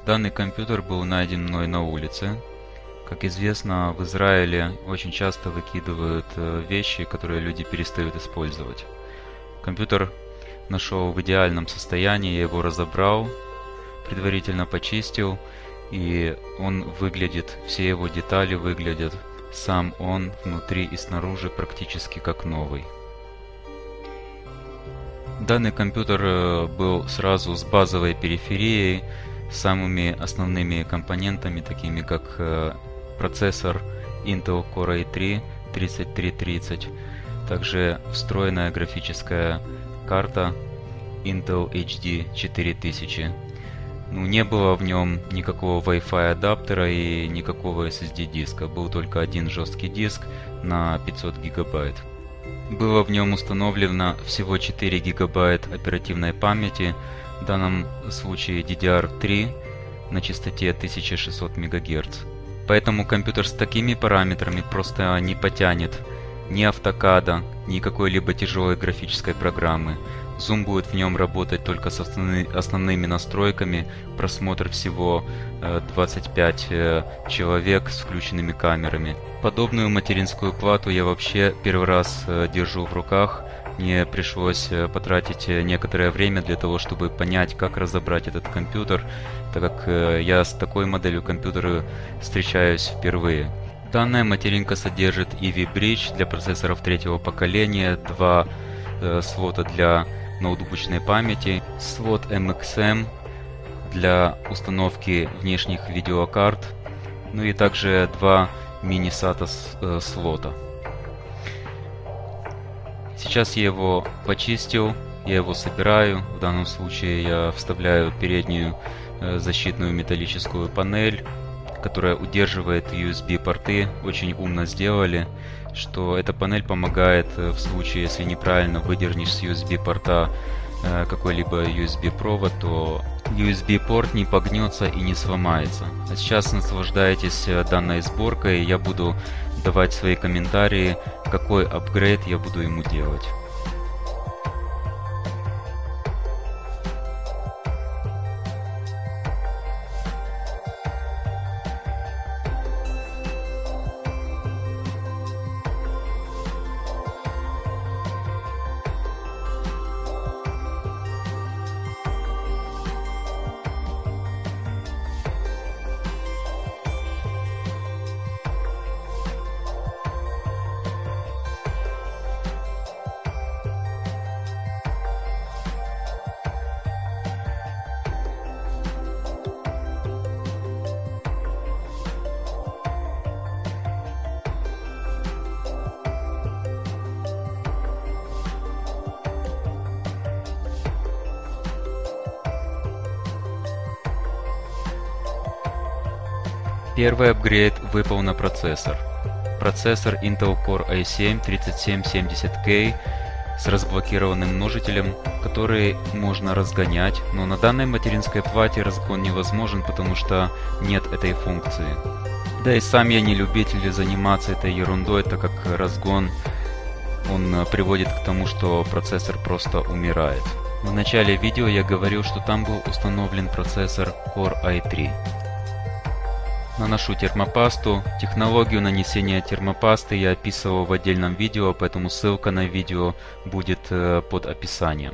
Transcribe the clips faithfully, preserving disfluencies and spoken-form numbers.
Данный компьютер был найден мной на улице. Как известно, в Израиле очень часто выкидывают вещи, которые люди перестают использовать. Компьютер нашел в идеальном состоянии, я его разобрал, предварительно почистил, и он выглядит, все его детали выглядят, сам он внутри и снаружи практически как новый. Данный компьютер был сразу с базовой периферией, с самыми основными компонентами, такими как процессор Intel Core ай три тридцать три тридцать, также встроенная графическая карта Intel эйч ди четыре тысячи. Ну, не было в нем никакого Wi-Fi адаптера и никакого эс эс ди диска, был только один жесткий диск на пятьсот гигабайт. Было в нем установлено всего четыре гигабайт оперативной памяти, в данном случае ди ди ар три на частоте тысяча шестьсот мегагерц. Поэтому компьютер с такими параметрами просто не потянет ни автокада, ни какой-либо тяжелой графической программы. Zoom будет в нем работать только с основны, основными настройками, просмотр всего э, двадцать пять э, человек с включенными камерами. Подобную материнскую плату я вообще первый раз э, держу в руках. Мне пришлось э, потратить некоторое время для того, чтобы понять, как разобрать этот компьютер, так как э, я с такой моделью компьютера встречаюсь впервые. Данная материнка содержит и ви Bridge для процессоров третьего поколения, два э, слота для ноутбучной памяти, слот эм икс эм для установки внешних видеокарт, ну и также два мини-сата э, слота. Сейчас я его почистил, я его собираю. В данном случае я вставляю переднюю э, защитную металлическую панель, которая удерживает ю эс би-порты. Очень умно сделали, что эта панель помогает в случае, если неправильно выдернешь с ю эс би-порта какой-либо ю эс би-провод, то ю эс би-порт не погнется и не сломается. А сейчас наслаждайтесь данной сборкой, я буду давать свои комментарии, какой апгрейд я буду ему делать. Первый апгрейд выпал на процессор. Процессор Intel Core ай семь тридцать семь семьдесят кей с разблокированным множителем, который можно разгонять, но на данной материнской плате разгон невозможен, потому что нет этой функции. Да и сам я не любитель заниматься этой ерундой, так как разгон он приводит к тому, что процессор просто умирает. В начале видео я говорил, что там был установлен процессор Core ай три. Наношу термопасту. Технологию нанесения термопасты я описывал в отдельном видео, поэтому ссылка на видео будет под описанием.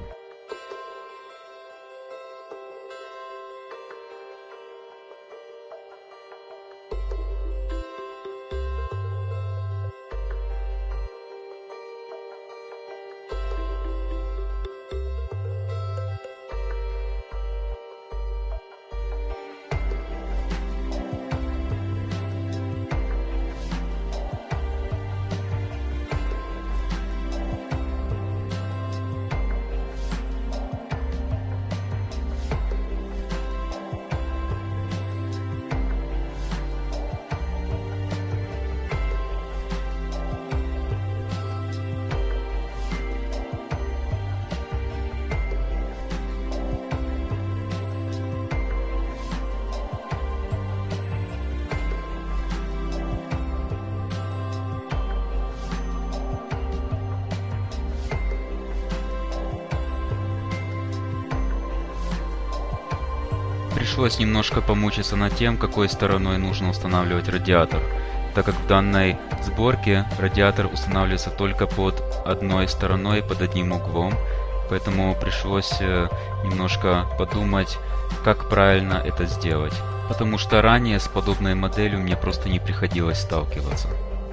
пришлось немножко помучиться над тем, какой стороной нужно устанавливать радиатор, так как в данной сборке радиатор устанавливается только под одной стороной, под одним углом, поэтому пришлось немножко подумать, как правильно это сделать, потому что ранее с подобной моделью мне просто не приходилось сталкиваться.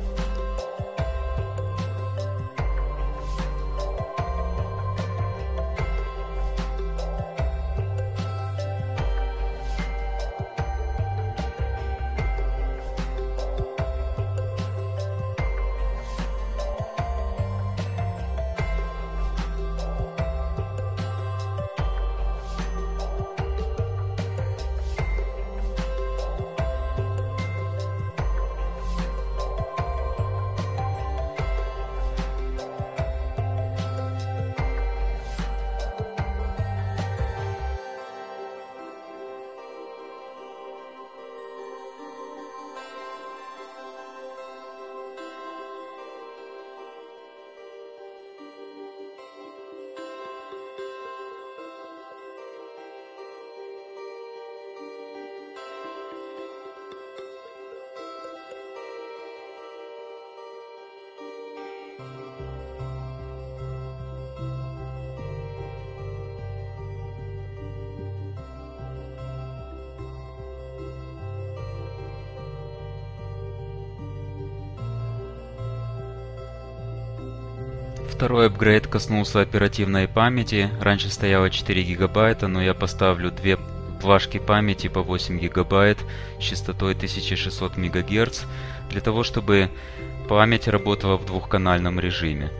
Второй апгрейд коснулся оперативной памяти. Раньше стояло четыре гигабайта, но я поставлю две плашки памяти по восемь гигабайт с частотой тысяча шестьсот мегагерц, для того, чтобы память работала в двухканальном режиме.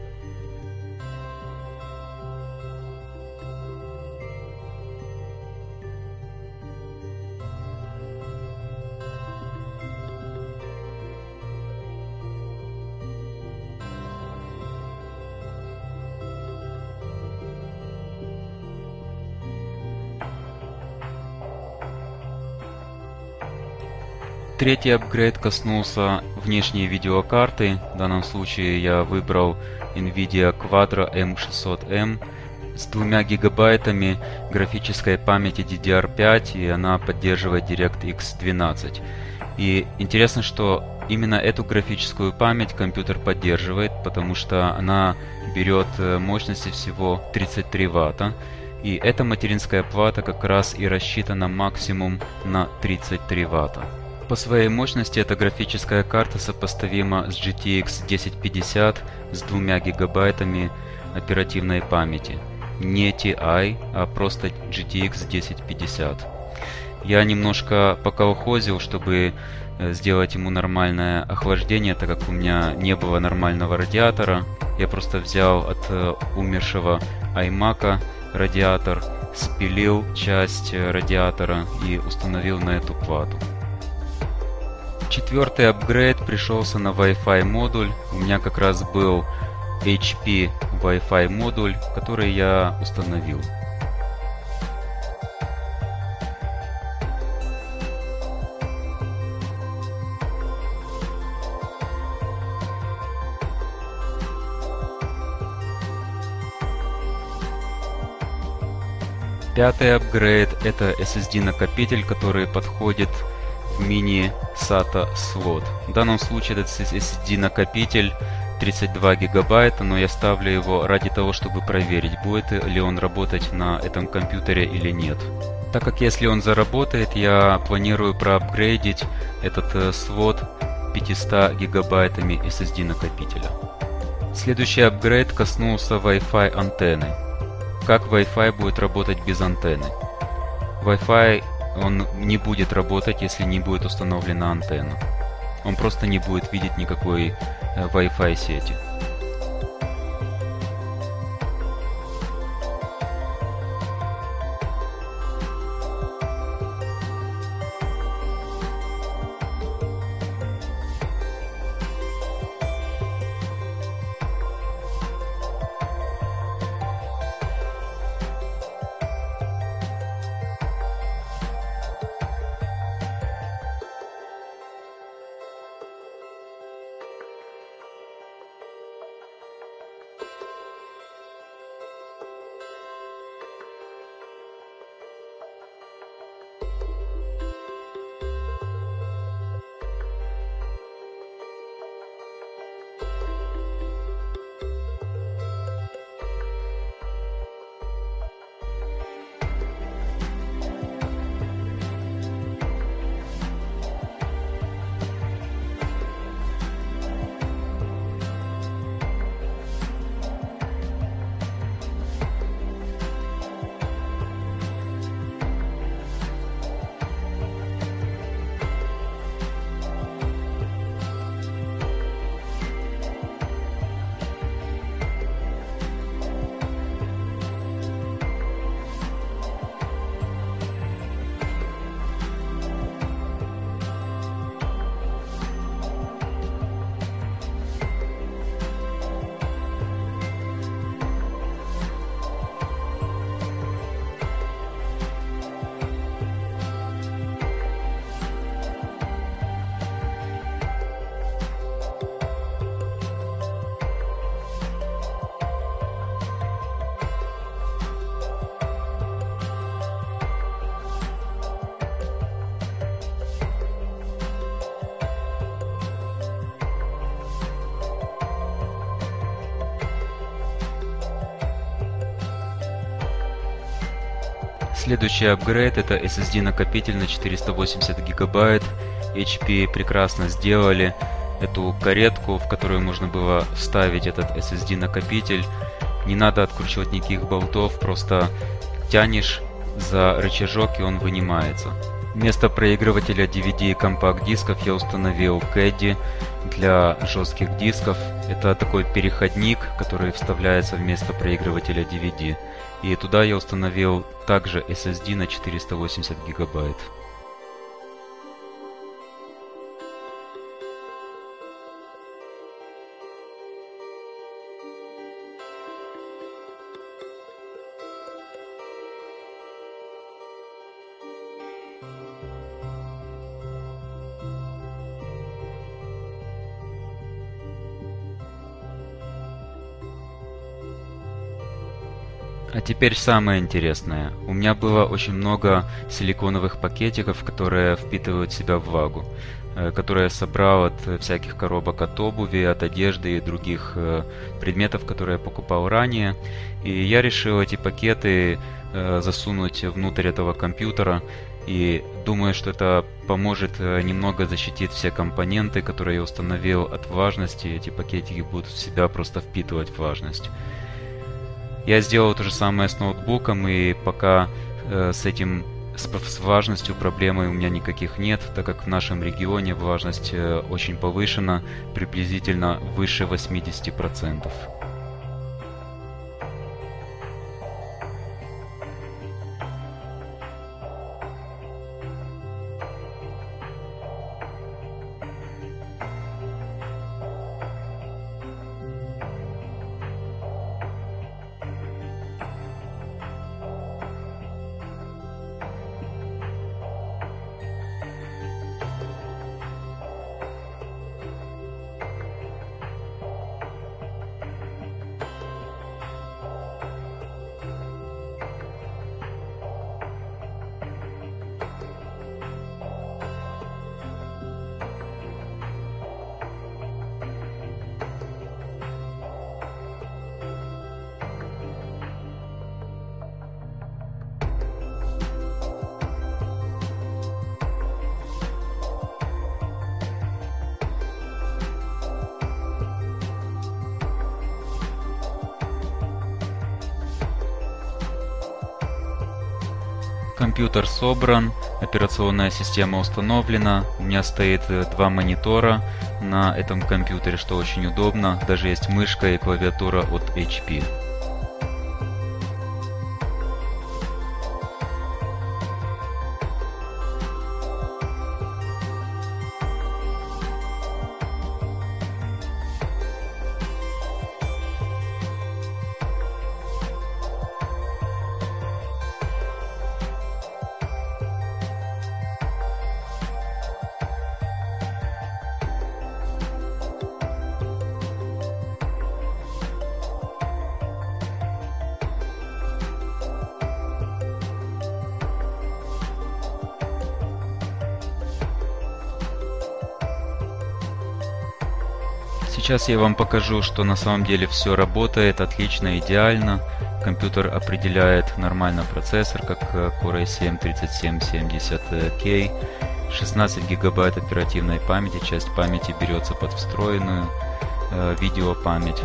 Третий апгрейд коснулся внешней видеокарты. В данном случае я выбрал NVIDIA Quadro эм шестьсот эм с двумя гигабайтами графической памяти ди ди ар пять, и она поддерживает DirectX двенадцать. И интересно, что именно эту графическую память компьютер поддерживает, потому что она берет мощности всего тридцать три ватта. И эта материнская плата как раз и рассчитана максимум на тридцать три ватта. По своей мощности эта графическая карта сопоставима с джи ти экс десять пятьдесят с двумя гигабайтами оперативной памяти. Не ти ай, а просто джи ти экс десять пятьдесят. Я немножко поколхозил, чтобы сделать ему нормальное охлаждение, так как у меня не было нормального радиатора. Я просто взял от умершего iMac радиатор, спилил часть радиатора и установил на эту плату. Четвертый апгрейд пришелся на Wi-Fi модуль. У меня как раз был эйч пи Wi-Fi модуль, который я установил. Пятый апгрейд — это эс эс ди накопитель, который подходит в мини сата слот. В данном случае этот эс эс ди накопитель тридцать два гигабайта, но я ставлю его ради того, чтобы проверить, будет ли он работать на этом компьютере или нет. Так как если он заработает, я планирую проапгрейдить этот э, слот пятьюстами гигабайтами эс эс ди накопителя. Следующий апгрейд коснулся Wi-Fi антенны. Как Wi-Fi будет работать без антенны? Wi-Fi он не будет работать, если не будет установлена антенна. Он просто не будет видеть никакой э, Wi-Fi сети. Следующий апгрейд — это эс эс ди-накопитель на четыреста восемьдесят гигабайт. эйч пи прекрасно сделали эту каретку, в которую можно было вставить этот эс эс ди-накопитель. Не надо откручивать никаких болтов, просто тянешь за рычажок и он вынимается. Вместо проигрывателя ди ви ди и компакт-дисков я установил кэдди для жестких дисков. Это такой переходник, который вставляется вместо проигрывателя ди ви ди. И туда я установил также эс эс ди на четыреста восемьдесят гигабайт. А теперь самое интересное. У меня было очень много силиконовых пакетиков, которые впитывают в себя влагу, которые я собрал от всяких коробок от обуви, от одежды и других предметов, которые я покупал ранее. И я решил эти пакеты засунуть внутрь этого компьютера. И думаю, что это поможет немного защитить все компоненты, которые я установил от влажности. Эти пакетики будут в себя просто впитывать влажность. Я сделал то же самое с ноутбуком, и пока э, с этим с, с влажностью проблемы у меня никаких нет, так как в нашем регионе влажность э, очень повышена, приблизительно выше восьмидесяти процентов. Компьютер собран, операционная система установлена, у меня стоит два монитора на этом компьютере, что очень удобно, даже есть мышка и клавиатура от эйч пи. Сейчас я вам покажу, что на самом деле все работает отлично, идеально. Компьютер определяет нормально процессор, как Core ай семь тридцать семь семьдесят кей. шестнадцать гигабайт оперативной памяти, часть памяти берется под встроенную э, видеопамять.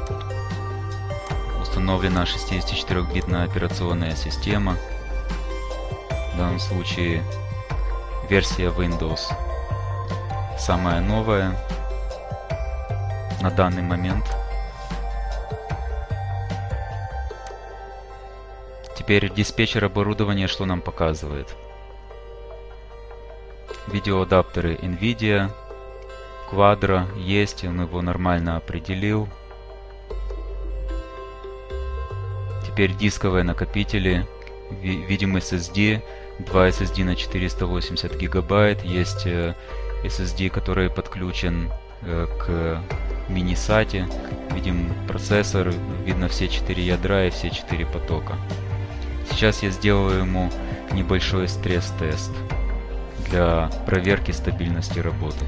Установлена шестидесятичетырёхбитная операционная система. В данном случае версия Windows самая новая на данный момент. Теперь диспетчер оборудования что нам показывает? Видеоадаптеры NVIDIA, Quadro есть, он его нормально определил. Теперь дисковые накопители, видим эс эс ди, два эс эс ди на четыреста восемьдесят гигабайт, есть эс эс ди, который подключен к мини-сате, видим процессор, видно все четыре ядра и все четыре потока. Сейчас я сделаю ему небольшой стресс-тест для проверки стабильности работы.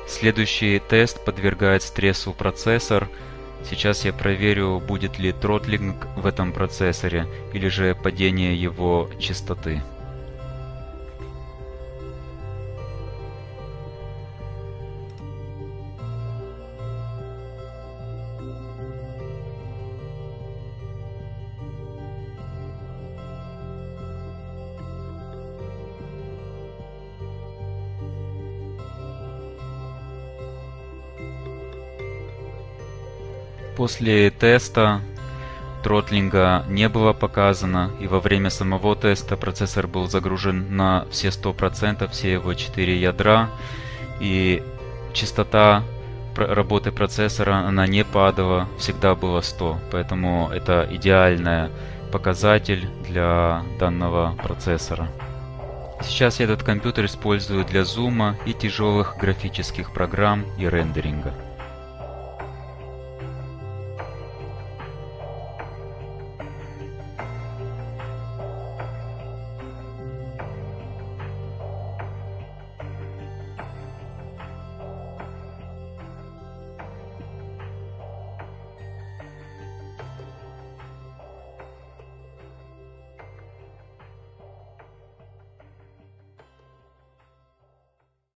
Следующий тест подвергает стрессу процессор. Сейчас я проверю, будет ли тротлинг в этом процессоре или же падение его частоты. После теста тротлинга не было показано, и во время самого теста процессор был загружен на все сто процентов, все его четыре ядра, и частота работы процессора она не падала, всегда было сто, поэтому это идеальный показатель для данного процессора. Сейчас я этот компьютер использую для зума и тяжелых графических программ и рендеринга.